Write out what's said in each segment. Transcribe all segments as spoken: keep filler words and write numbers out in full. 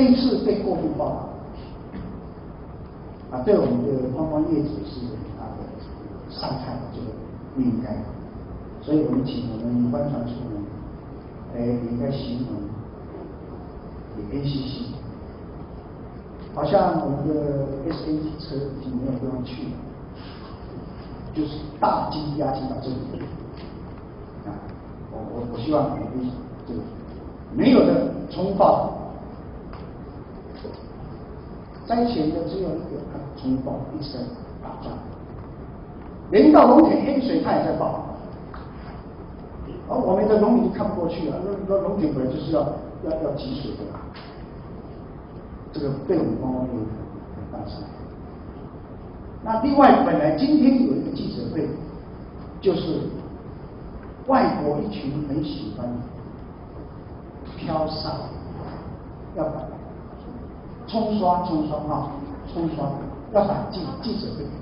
这一次被过度报道，啊，对我们的观光业者是啊的伤害，我觉得不应该。所以我们请我们观传处呢，哎，也应该形容也 N C C， 好像我们的 S A T 车已经没有地方去了，就是大金压进到这里啊，我我我希望这个没有的重报。灾前的只有一个重报，一直在打仗，连到龙田黑水他也在报，而我们的农民看不过去了，那那龙田本来就是要要要集水的，这个对我们观光业很大伤害。那另外，本来今天有一个记者会，就是外国一群很喜欢飘洒，要把冲刷冲刷啊，冲刷要打记记者会，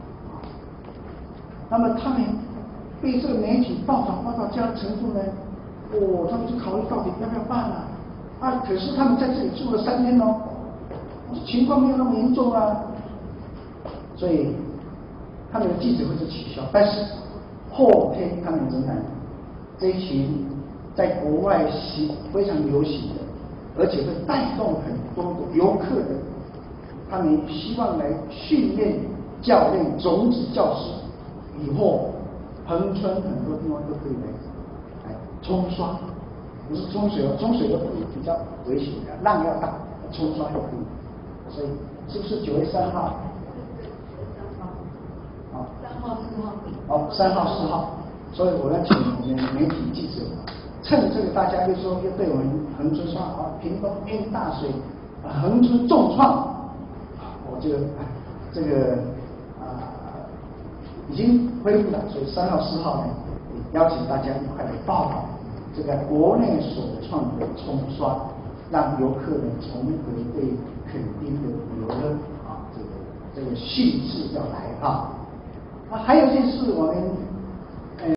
那么他们被这个媒体报道报道这样程度呢，哦，他们就考虑到底要不要办啊？啊，可是他们在这里住了三天哦，情况没有那么严重啊，所以他们的记者会就取消。但是后天他们仍然这一群在国外是非常流行的，而且会带动很多的游客的，他们希望来训练教练种子教师，以后恒春很多地方都可以来来冲刷，不是冲水哦，冲水都比较危险的，浪要大，冲刷就可以。所以是不是九月三号？啊， 三号四号。 哦，三号四号。所以我要请我们媒体记者，趁这个大家就说又对我们恒春说啊，屏东 N 大水，啊，恒春重创，我就这个啊已经恢复了，所以三号四号呢，邀请大家一块来报道这个国内首创的冲刷，让游客呢重回对垦丁的旅游的啊这个这个兴致要来啊。啊，还有一件事我们